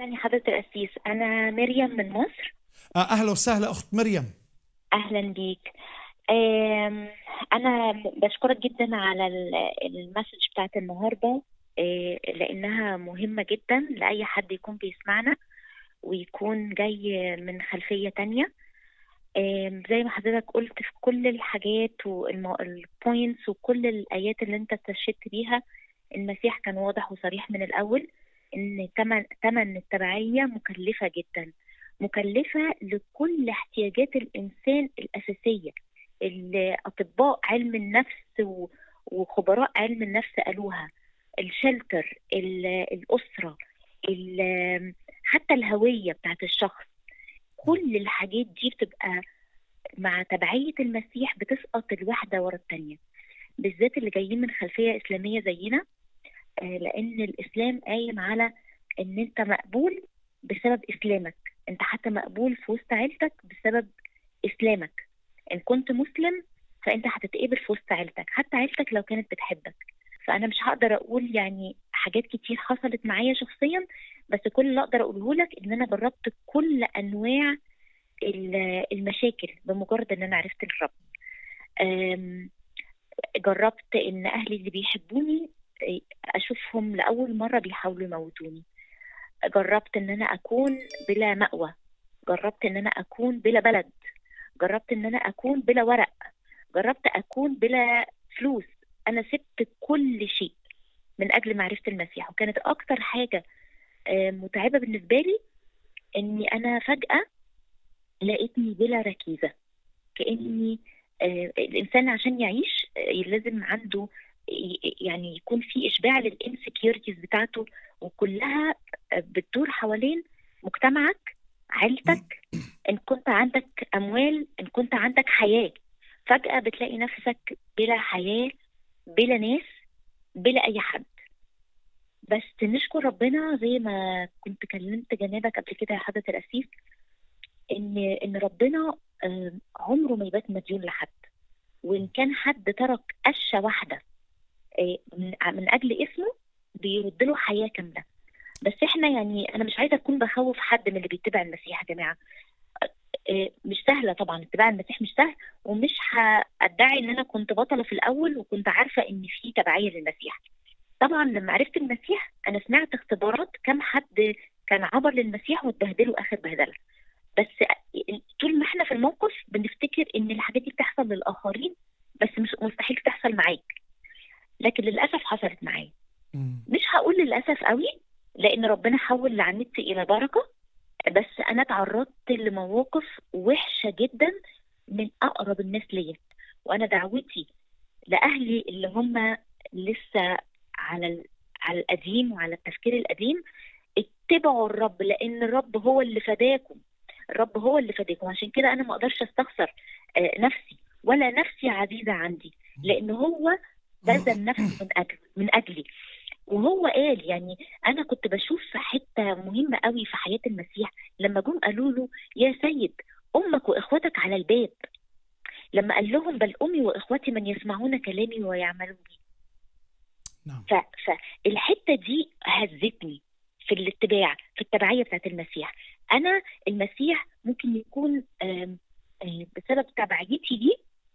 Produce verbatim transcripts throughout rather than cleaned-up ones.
أهلا يا حضرة القسيس، أنا مريم من مصر. آه، أهلا وسهلا أخت مريم. أهلا بيك. آم، أنا بشكرك جدا على ال- المسج بتاعت النهاردة، آه، لأنها مهمة جدا لأي حد يكون بيسمعنا ويكون جاي من خلفية تانية. آم، زي ما حضرتك قلت في كل الحاجات والبوينتس وكل الآيات اللي أنت استشهدت بيها، المسيح كان واضح وصريح من الأول إن تمن تمن التبعية مكلفة جدا، مكلفة لكل احتياجات الإنسان الأساسية اللي أطباء علم النفس و- وخبراء علم النفس قالوها: الشلتر، ال- الأسرة، ال- حتى الهوية بتاعت الشخص. كل الحاجات دي بتبقى مع تبعية المسيح بتسقط الواحدة ورا التانية، بالذات اللي جايين من خلفية إسلامية زينا. آه، لأن الإسلام قايم على إن أنت مقبول بسبب إسلامك، أنت حتى مقبول في وسط عيلتك بسبب إسلامك. إن كنت مسلم فأنت هتتقبل في وسط عيلتك، حتى عيلتك لو كانت بتحبك. فأنا مش هقدر أقول يعني حاجات كتير حصلت معايا شخصيا، بس كل اللي أقدر أقوله لك إن أنا جربت كل أنواع ال- المشاكل بمجرد إن أنا عرفت الرب. أم، جربت إن أهلي اللي بيحبوني أشوفهم لأول مرة بيحاولوا يموتوني. جربت إن أنا أكون بلا مأوى، جربت إن أنا أكون بلا بلد، جربت إن أنا أكون بلا ورق، جربت أكون بلا فلوس. أنا سبت كل شيء من أجل معرفة المسيح. وكانت أكتر حاجة آه، متعبة بالنسبة لي إني أنا فجأة لقيتني بلا ركيزة، كأني آه، الإنسان عشان يعيش آه، لازم عنده ي- يعني يكون في إشباع للإنسكيورتيز بتاعته، وكلها آه، بتدور حوالين مجتمعك، عيلتك، إن كنت عندك أموال، إن كنت عندك حياة. فجأة بتلاقي نفسك بلا حياة، بلا ناس، بلا أي حد. بس نشكر ربنا زي ما كنت كلمت جنابك قبل كده يا حضرة القسيس، إن إن ربنا آه، عمره ما يبات مديون لحد. وإن كان حد ترك قشة واحدة آه، من من أجل اسمه بيرد له حياة كاملة. بس احنا يعني أنا مش عايزة أكون بخوف حد من اللي بيتبع المسيح يا جماعة. آه، مش سهلة طبعا، اتباع المسيح مش سهل، ومش هأدعي إن أنا كنت بطلة في الأول وكنت عارفة إن في تبعية للمسيح. طبعا لما عرفت المسيح أنا سمعت اختبارات كم حد كان عبر للمسيح واتبهدلوا آخر بهدلة. بس طول ما احنا في الموقف بنفتكر ان الحاجات دي بتحصل للاخرين، بس مش مستحيل تحصل معاك. لكن للاسف حصلت معايا. مم. مش هقول للاسف قوي، لان ربنا حول لعنتي الى بركه، بس انا تعرضت لمواقف وحشه جدا من اقرب الناس ليا. وانا دعوتي لاهلي اللي هم لسه على ال- على القديم وعلى التفكير القديم: اتبعوا الرب، لان الرب هو اللي فداكم. الرب هو اللي فداكم. عشان كده انا ما اقدرش استخسر آه، نفسي، ولا نفسي عزيزه عندي، لان هو بذل نفسه من اجل من اجلي. وهو قال يعني انا كنت بشوف حته مهمه قوي في حياه المسيح لما جم قالوا له: يا سيد، امك واخوتك على الباب. لما قال لهم: بل امي واخوتي من يسمعون كلامي ويعملون به. نعم. ف- فالحته دي هزتني في الاتباع، في التبعيه بتاعت المسيح. انا المسيح ممكن يكون آم، آم، بسبب تبعيتي دي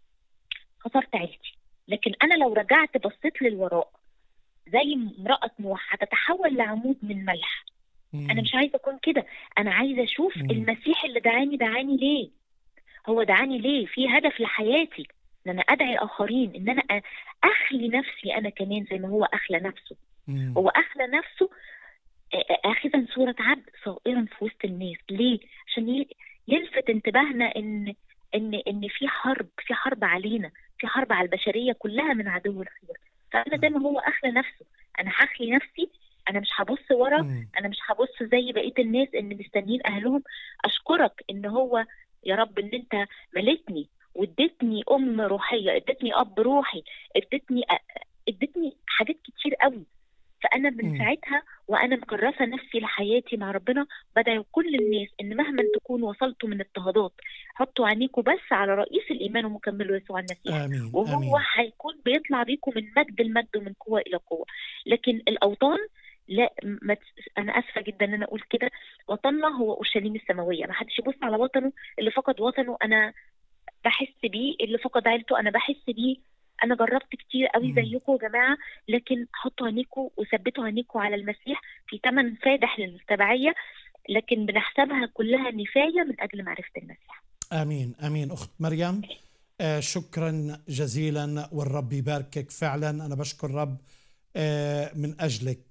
خسرت عيلتي، لكن انا لو رجعت بصيت للوراء زي امراه نوح هتتحول لعمود من ملح. انا مم. مش عايزه اكون كده. انا عايزه اشوف مم. المسيح اللي دعاني دعاني ليه. هو دعاني ليه؟ في هدف لحياتي، ان انا ادعي الاخرين، ان انا أ- اخلي نفسي انا كمان زي ما هو اخلى نفسه. مم. هو اخلى نفسه اخذا صورة عبد صائرا في وسط الناس. ليه؟ عشان ي- يلفت انتباهنا ان ان ان في حرب، في حرب علينا، في حرب على البشرية كلها من عدو الخير. فانا زي نعم. ما هو اخلى نفسه، انا هخلي نفسي. انا مش هبص ورا، مم. انا مش هبص زي بقية الناس اللي مستنيين اهلهم. اشكرك ان هو يا رب ان انت ملكني واديتني ام روحية، اديتني اب روحي، اديتني اديتني حاجات كتير قوي. فانا من مم. ساعتها وانا مكرسه نفسي لحياتي مع ربنا، بدعو كل الناس ان مهما تكونوا وصلتوا من اضطهادات حطوا عينيكم بس على رئيس الايمان ومكمله يسوع المسيح، آمين وهو آمين. هيكون بيطلع بيكم من مجد لمجد ومن قوه الى قوه. لكن الاوطان لا ما تس- انا اسفه جدا ان انا اقول كده، وطننا هو اورشليم السماويه. ما حدش يبص على وطنه. اللي فقد وطنه انا بحس بيه، اللي فقد عيلته انا بحس بيه. انا جربت كتير قوي مم. زيكم يا جماعه، لكن حطوا عينيكم وثبتوا عينيكم على المسيح في ثمن فادح للتبعيه، لكن بنحسبها كلها نفايه من اجل معرفه المسيح. آمين آمين أخت مريم. آه شكرا جزيلا والرب يباركك. فعلا أنا بشكر الرب آه من أجلك.